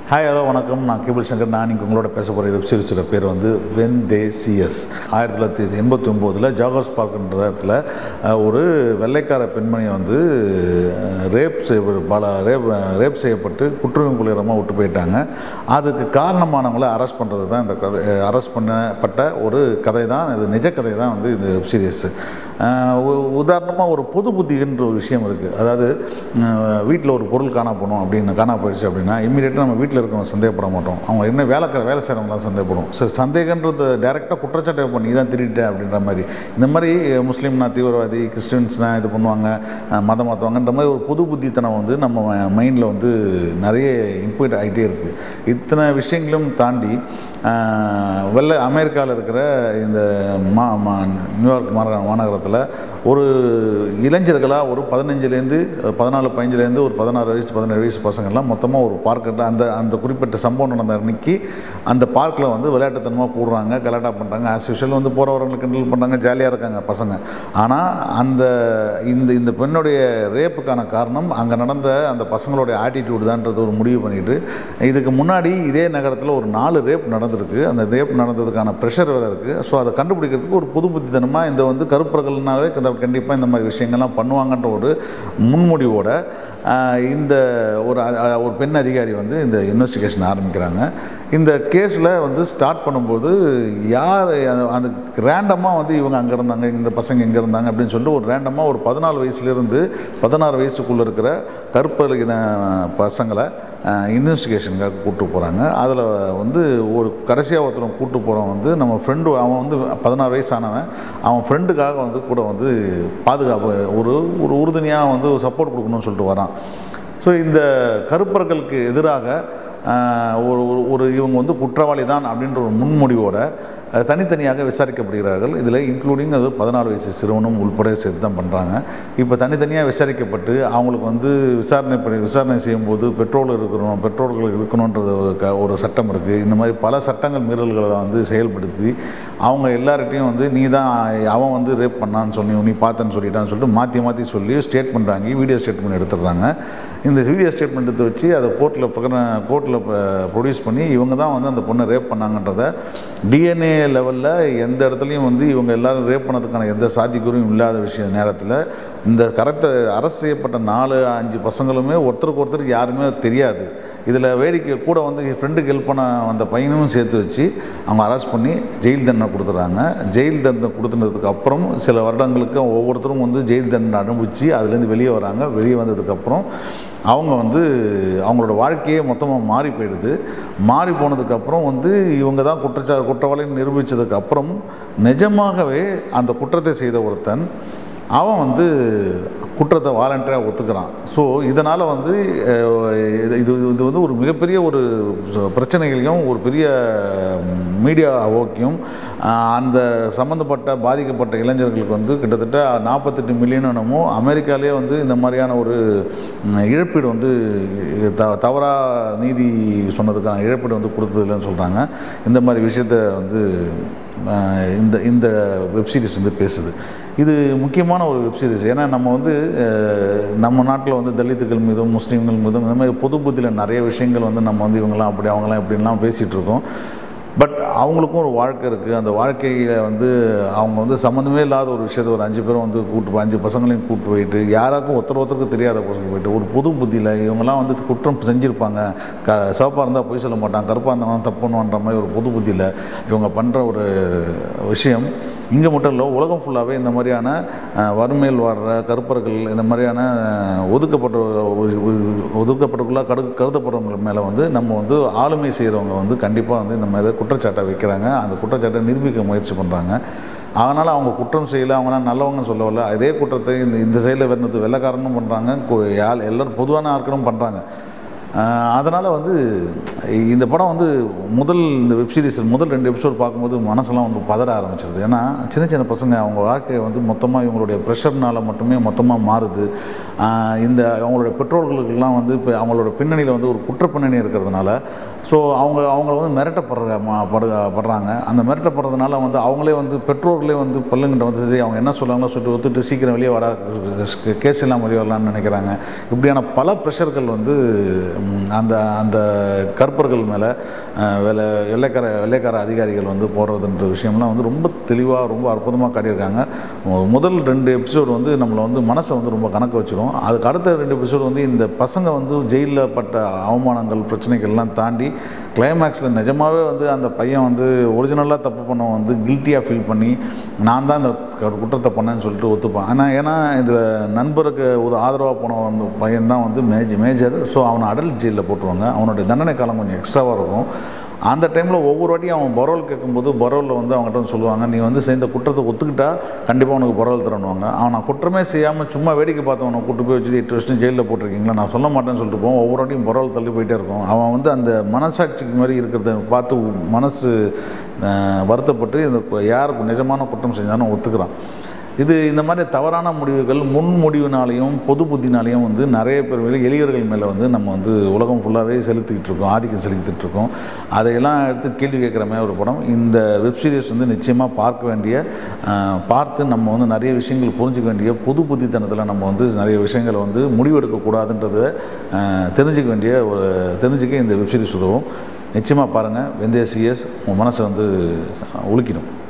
Hi hello வணக்கம். நான் cable Shankar. நான் இங்கே உங்களோட பேச போகிற வெப்சீரிஸோட பேர் வந்து when they see us. 1989 joggers பார்க்குன்ற இடத்துல ஒரு வெள்ளைக்கார பெண்மணியை வந்து ரேப் செய்யப்பட்டு குற்றவியலமாக விட்டு போயிட்டாங்க. அதுக்கு காரணமானவங்களை அரெஸ்ட் பண்ணுறது தான் இந்த கதை. அரெஸ்ட் பண்ணப்பட்ட ஒரு கதை தான் இது. நிஜ கதை தான் வந்து இந்த வெப்சீரிஸ். உதாரணமாக ஒரு பொது புத்தின்ற ஒரு விஷயம் இருக்குது. அதாவது வீட்டில் ஒரு பொருள் காணா போயிடுச்சு அப்படின்னா இம்மீடியட்டாக நம்ம வீட்டில் இருக்கவங்க சந்தேகப்பட மாட்டோம். அவங்க என்ன வேலை செய்கிறவங்களாம் சந்தேகப்படும். ஸோ சந்தேகன்றது டைரெக்டாக குற்றச்சாட்டை பண்ணி தான் திருட்டேன் அப்படின்ற மாதிரி. இந்த மாதிரி முஸ்லீம்னா தீவிரவாதி, கிறிஸ்டின்ஸ்னா இது பண்ணுவாங்க, மதம் மாற்றுவாங்கன்ற மாதிரி ஒரு பொது புத்தித்தனம் வந்து நம்ம மைண்டில் வந்து நிறைய இன்புட் ஆகிட்டே இருக்குது. இத்தனை விஷயங்களும் தாண்டி அமெரிக்காவில் இருக்கிற இந்த நியூயார்க் மாநகரத்தில் ஒரு இளைஞர்களாக ஒரு 15 ஒரு 16 வயசு 17 வயசு பசங்கள்லாம் மொத்தமாக ஒரு பார்க்கில் அந்த குறிப்பிட்ட சம்பவம் நடந்த அன்றைக்கி அந்த பார்க்கில் வந்து விளையாட்டுத்தனமாக கூடுறாங்க, கலாட்டா பண்ணுறாங்க. ஆஸ் யூஷுவல் வந்து போகிறவர்களுக்கு கிண்டல் பண்ணுறாங்க, ஜாலியாக இருக்காங்க பசங்க. ஆனால் இந்த பெண்ணுடைய ரேப்புக்கான காரணம் அங்கே நடந்த அந்த பசங்களுடைய ஆட்டிடியூடு தான்றது ஒரு முடிவு பண்ணிவிட்டு, இதுக்கு முன்னாடி இதே நகரத்தில் ஒரு 4 ரேப் நடந்திருக்கு. அந்த ரேப் நடந்ததுக்கான ப்ரெஷர் வேறு இருக்குது. ஸோ அதை கண்டுபிடிக்கிறதுக்கு ஒரு புது புத்தித்தனமாக இந்த வந்து கருப்பர்கள்னாலே கண்டிப்பாக இந்த மாதிரி விஷயங்கள்லாம் பண்ணுவாங்கன்ற ஒரு முன்முடிவோட இந்த ஒரு பெண் அதிகாரி வந்து இந்த இன்வெஸ்டிகேஷன் ஆரம்பிக்கிறாங்க. இந்த கேஸில் வந்து ஸ்டார்ட் பண்ணும்போது யார் அந்த ரேண்டமாக வந்து இவங்க அங்கே இருந்தாங்க, இந்த பசங்க இங்கே இருந்தாங்க அப்படின்னு சொல்லிட்டு ஒரு ரேண்டமாக ஒரு 14 வயசுலேருந்து 16 வயசுக்குள்ளே இருக்கிற கருப்பலின பசங்களை இன்வெஸ்டிகேஷனுக்காக கூப்பிட்டு போகிறாங்க. அதில் வந்து ஒரு கடைசியாக ஒருத்தர் கூப்பிட்டு போகிறவன் வந்து நம்ம ஃப்ரெண்டு. அவன் வந்து 16 வயசானவன். அவன் ஃப்ரெண்டுக்காக வந்து கூட வந்து பாதுகாப்பு ஒரு உறுதுணையாக வந்து சப்போர்ட் கொடுக்கணும்னு சொல்லிட்டு வரான். ஸோ இந்த கருப்பர்களுக்கு எதிராக இவங்க வந்து குற்றவாளி தான் அப்படின்ற ஒரு முன்முடிவோட தனித்தனியாக விசாரிக்கப்படுகிறார்கள். இதில் இன்க்ளூடிங் அது 14 வயசு சிறுவனும் உள்பட சேர்த்து தான் பண்ணுறாங்க. இப்போ தனித்தனியாக விசாரிக்கப்பட்டு அவங்களுக்கு வந்து விசாரணை செய்யும்போது பெற்றோர்கள் இருக்கணுன்றது ஒரு சட்டம் இருக்குது. இந்த மாதிரி பல சட்டங்கள் மீறல்களை வந்து செயல்படுத்தி அவங்க எல்லார்கிட்டையும் வந்து அவன் வந்து ரேப் பண்ணான்னு நீ பார்த்தேன்னு சொல்லிட்டான்னு சொல்லிட்டு மாற்றி சொல்லி ஸ்டேட்மெண்ட் வாங்கி வீடியோ ஸ்டேட்மெண்ட் எடுத்துடுறாங்க. இந்த வீடியோ ஸ்டேட்மெண்ட் எடுத்து வச்சு அதை கோர்ட்டில் ப்ரொடியூஸ் பண்ணி இவங்க தான் வந்து அந்த பொண்ணை ரேப் பண்ணாங்கன்றத டிஎன்ஏ லெவலில் எந்த இடத்துலையும் வந்து இவங்க எல்லோரும் ரேப் பண்ணதுக்கான எந்த சாத்தியக்கூறும் இல்லாத நேரத்தில் இந்த அரெஸ்ட் செய்யப்பட்ட 4-5 பசங்களுமே ஒருத்தருக்கு ஒருத்தருக்கு யாருமே தெரியாது. இதில் வேடிக்கை கூட வந்து ஃப்ரெண்டுக்கு ஹெல்ப் பண்ண அந்த பையனும் சேர்த்து வச்சு அவங்க அரெஸ்ட் பண்ணி ஜெயில் தண்டனை கொடுத்துட்றாங்க. ஜெயில் தண்டனை கொடுத்துனதுக்கு அப்புறம் சில வருடங்களுக்கு ஒவ்வொருத்தரும் வந்து ஜெயில் தண்டனை அனுபவித்து அதுலேருந்து வெளியே வராங்க. வெளியே வந்ததுக்கப்புறம் அவங்க வந்து அவங்களோட வாழ்க்கையே மொத்தமாக மாறி போயிடுது. மாறி போனதுக்கப்புறம் வந்து இவங்க தான் குற்றவாளின்னு நிரூபித்ததுக்கப்புறம் நிஜமாகவே அந்த குற்றத்தை செய்த ஒருத்தன் அவன் வந்து குற்றத்தை வாலண்டரியாக ஒத்துக்கிறான். ஸோ இதனால் வந்து இது வந்து ஒரு மிகப்பெரிய ஒரு பிரச்சனைகளையும் ஒரு பெரிய மீடியா அவோக்கியும் அந்த பாதிக்கப்பட்ட இளைஞர்களுக்கு வந்து கிட்டத்தட்ட 48 மில்லியன் என்னமோ அமெரிக்காலே வந்து இந்த மாதிரியான ஒரு இழப்பீடு வந்து தவறாக நீதி சொன்னதுக்கான இழப்பீடு வந்து கொடுத்ததில்லைன்னு சொல்கிறாங்க. இந்த மாதிரி விஷயத்தை வந்து இந்த வெப்சீரிஸ் வந்து பேசுது. இது முக்கியமான ஒரு வெப்சீரிஸ். ஏன்னா நம்ம வந்து நம்ம நாட்டில் வந்து தலித்துகள் மீதும் முஸ்லீம்கள் மீதும் இந்த மாதிரி பொது புத்தியில் நிறைய விஷயங்கள் வந்து நம்ம வந்து இவங்களாம் அப்படி அவங்களாம் இப்படின்லாம் பேசிகிட்ருக்கோம். பட் அவங்களுக்கும் ஒரு வாழ்க்கை இருக்குது. அந்த வாழ்க்கையில் வந்து அவங்க வந்து சம்மந்தமே இல்லாத ஒரு விஷயத்தை ஒரு 5 பேரும் வந்து 5 பசங்களையும் கூப்பிட்டு போயிட்டு யாராக்கும் ஒருத்தருக்கு தெரியாத பசங்க போயிட்டு ஒரு பொது புத்தியில் இவங்கெல்லாம் வந்து குற்றம் செஞ்சுருப்பாங்க, சிவப்பாக இருந்தால் பொய் சொல்ல மாட்டாங்க, கருப்பாக இருந்தாலும் தப்பு பண்ணுவான்ற மாதிரி ஒரு பொது புத்தியில் இவங்க பண்ணுற ஒரு விஷயம் இங்கே மட்டும் இல்லை, உலகம் ஃபுல்லாகவே இந்த மாதிரியான வறுமையில் வாழ்கிற கருப்பர்கள், இந்த மாதிரியான ஒதுக்கப்பட்டுக்குள்ளாக கருதப்படுறவங்க மேலே வந்து நம்ம வந்து ஆளுமை செய்கிறவங்க வந்து கண்டிப்பாக வந்து இந்த மாதிரி குற்றச்சாட்டை வைக்கிறாங்க. அந்த குற்றச்சாட்டை நிரூபிக்க முயற்சி பண்ணுறாங்க. அதனால் அவங்க குற்றம் செய்யலை, அவங்களாம் நல்லவங்கன்னு சொல்லவில்லை. அதே குற்றத்தை இந்த சைடில் வரது வெள்ளைக்காரனும் பண்ணுறாங்க, எல்லோரும் பொதுவான ஆட்களும் பண்ணுறாங்க. அதனால் வந்து இந்த படம் வந்து இந்த வெப்சீரிஸ் முதல் 2 எபிசோடு பார்க்கும்போது மனசெல்லாம் வந்து பதற ஆரம்பிச்சிருது. ஏன்னா சின்ன பசங்க அவங்க வாழ்க்கையை வந்து மொத்தமாக இவங்களுடைய ப்ரெஷர்னால் மட்டுமே மொத்தமாக மாறுது. அவங்களுடைய பெற்றோர்களுக்கெல்லாம் வந்து இப்போ அவங்களோட பின்னணியில் வந்து ஒரு குற்ற பின்னணி இருக்கிறதுனால ஸோ அவங்க வந்து மிரட்டப்படுறாங்க. அந்த மிரட்டப்படுறதுனால வந்து அவங்களே வந்து பெற்றோர்களே வந்து பல்லுங்கிட்ட வந்து சரி அவங்க என்ன சொல்கிறாங்களோ சொல்லிட்டு ஒத்துட்டு சீக்கிரம் வெளியே கேஸ் எல்லாம் வெளியே வரலான்னு நினைக்கிறாங்க. இப்படியான பல ப்ரெஷர்கள் வந்து அந்த கருப்பு கருப்பர்கள் மேலே வெள்ளைக்கார அதிகாரிகள் வந்து போடுறதுன்ற விஷயம்லாம் வந்து ரொம்ப தெளிவாக ரொம்ப அற்புதமாக காட்டியிருக்காங்க. முதல் 2 எபிசோடு வந்து நம்மளை வந்து மனசை வந்து ரொம்ப கணக்கு வச்சிடும். அதுக்கு அடுத்த 2 எபிசோடு வந்து இந்த பசங்க வந்து ஜெயிலில் பட்ட அவமானங்கள் பிரச்சனைகள்லாம் தாண்டி கிளைமேக்ஸில் நிஜமாகவே வந்து அந்த பையன் வந்து ஒரிஜினலாக தப்பு பண்ணவன் வந்து கில்ட்டியாக ஃபீல் பண்ணி நான் தான் இந்த குற்றத்தை பண்ணேன்னு சொல்லிட்டு ஒத்துப்பான். ஆனால் ஏன்னா இதில் நண்பருக்கு ஒரு ஆதரவாக போன அந்த பையன் தான் வந்து மேஜர். ஸோ அவனை அடல்ட் ஜெயிலில் போட்டுருவாங்க. அவனுடைய தண்டனை காலம் கொஞ்சம் எக்ஸ்ட்ராவாக இருக்கும். அந்த டைமில் ஒவ்வொரு வாட்டியும் அவன் பரோல் கேட்கும்போது பரோலில் வந்து அவங்ககிட்ட வந்து சொல்லுவாங்க, நீ வந்து செய்த குற்றத்தை ஒத்துக்கிட்டா கண்டிப்பாக உனக்கு பரோல் தரணுவாங்க. அவன் குற்றமே செய்யாமல் சும்மா வேடிக்கை பார்த்தவனை கூட்டு போய் வச்சுட்டு 8 வருஷம் ஜெயிலில் போட்டிருக்கீங்களா, நான் சொல்ல மாட்டேன்னு சொல்லிட்டு போவோம். ஒவ்வொரு வாட்டியும் பரோல் தள்ளி போயிட்டே இருக்கும். அவன் வந்து அந்த மனசாட்சிக்கு மாதிரி இருக்கிறத பார்த்து மனசு வருத்தப்பட்டு இந்த யாருக்கு நிஜமான குற்றம் செஞ்சாலும் ஒத்துக்கிறான். இந்த மாதிரி தவறான முடிவுகள் முன்முடிவினாலையும் பொது புத்தினாலையும் வந்து நிறைய பேர் மேலே எளியவர்கள் மேலே வந்து நம்ம வந்து உலகம் ஃபுல்லாகவே செலுத்திக்கிட்டு இருக்கோம், ஆதிக்கம் செலுத்திக்கிட்டு இருக்கோம். அதையெல்லாம் எடுத்து கேள்வி கேட்குற மாதிரி ஒரு படம். இந்த வெப்சீரிஸ் வந்து நிச்சயமாக பார்த்து நம்ம வந்து நிறைய விஷயங்கள் புரிஞ்சிக்க வேண்டிய பொது புத்தித்தனத்தில் நம்ம வந்து நிறைய விஷயங்களை வந்து முடிவெடுக்கக்கூடாதுன்றதை தெரிஞ்சுக்க இந்த வெப்சீரிஸ் உதவும். நிச்சயமாக பாருங்கள். வெந்தய CS உங்கள் மனசை வந்து உலுக்கிடும்.